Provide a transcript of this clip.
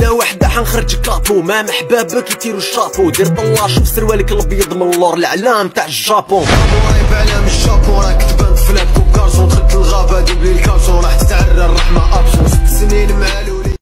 انا وحده حنخرج كابو مع محبابك يطيروا الشابو. دير طلا شوف سروالك الابيض من اللور العلام تاع الجابون. رايب علام الجابون راك تبان فلاك وكارسون دخلت الغابه